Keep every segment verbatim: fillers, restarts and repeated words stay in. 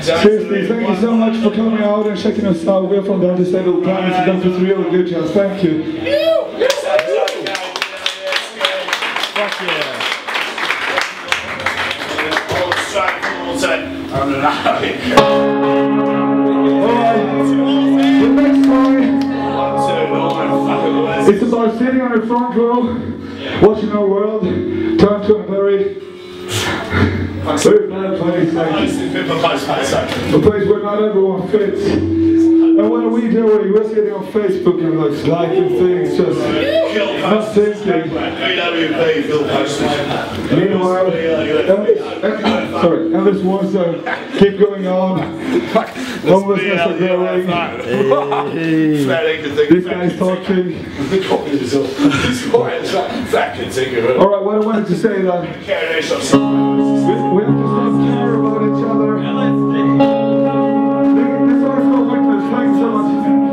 Seriously, thank you so much for coming out and checking us out. We're from the Undecided Planets, and that was really good, Jazz. Thank you. Fuck yeah. Alright, the next song it's about sitting on the front row, watching our world turn to a very, very bad place. Like, a place where not everyone fits. And what are we doing? We're sitting on Facebook and like liking things, just not thinking. Meanwhile, Elvis, sorry, Elvis wants to keep going on. Homelessness are growing. This guy's talking. Alright, what I wanted to say that we, we have to start care about each other. This song's called Witness. Thanks so much.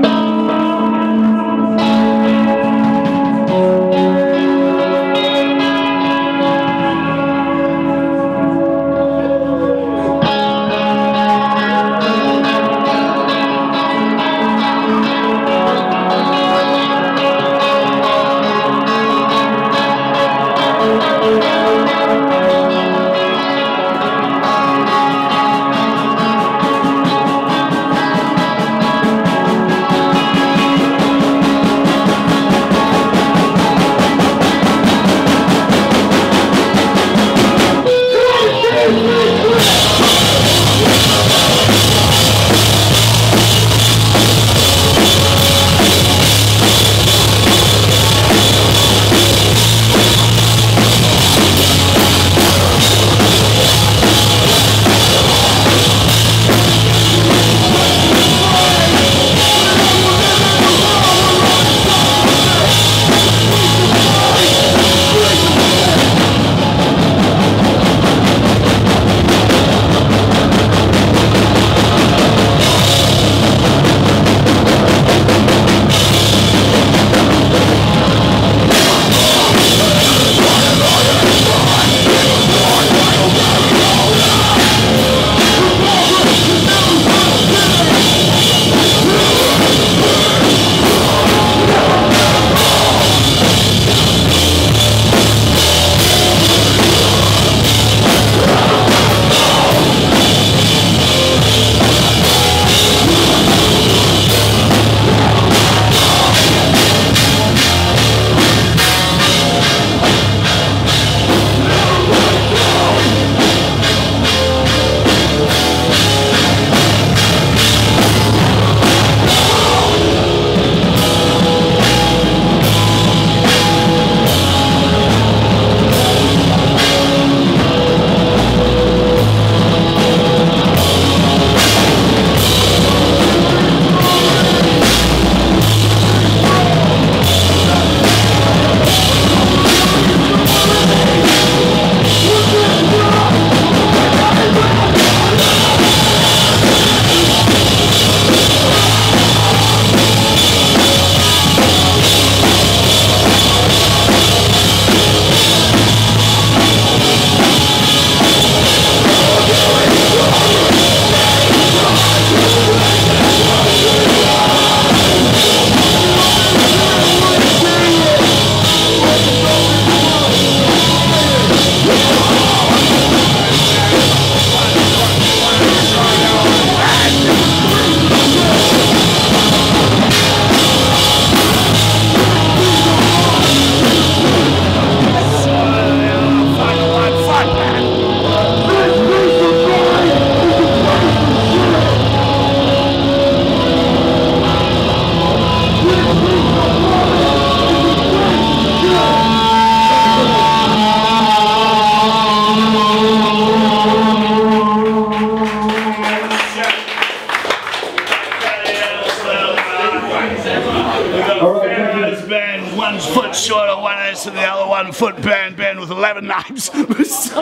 To the other one foot band band with eleven knives. Thank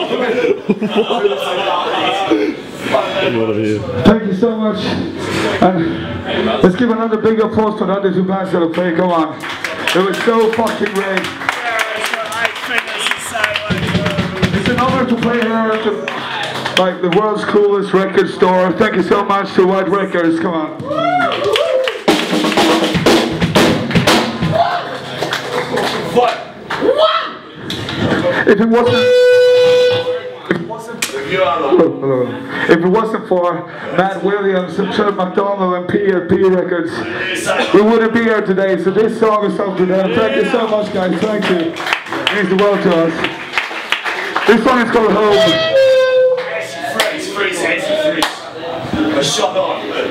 you so much. And let's give another big applause for the other two bands that are playing. Come on. It was so fucking great. It's an honor to play here at the Like the world's coolest record store. Thank you so much to White Records. Come on. What? What? If it wasn't, if it wasn't, hello, hello. If it wasn't for Matt Williams and Chuck McDonald and P L P Records, we wouldn't be here today. So this song is up to them. Thank you so much, guys. Thank you. It means the world to us. This song is called Home. Freeze, freeze, freeze, freeze. A shot on.